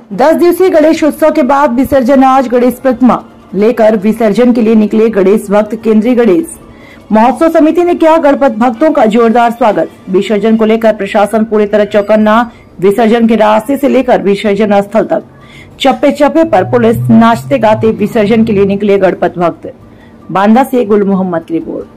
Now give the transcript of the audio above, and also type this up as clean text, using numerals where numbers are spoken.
10 दिवसीय गणेश उत्सव के बाद विसर्जन। आज गणेश प्रतिमा लेकर विसर्जन के लिए निकले गणेश भक्त। केंद्रीय गणेश महोत्सव समिति ने किया गणपत भक्तों का जोरदार स्वागत। विसर्जन को लेकर प्रशासन पूरी तरह चौकन्ना। विसर्जन के रास्ते से लेकर विसर्जन स्थल तक चप्पे चप्पे पर पुलिस नाचते गाते विसर्जन के लिए निकले गणपत भक्त। बांदा से गुल मोहम्मद की रिपोर्ट।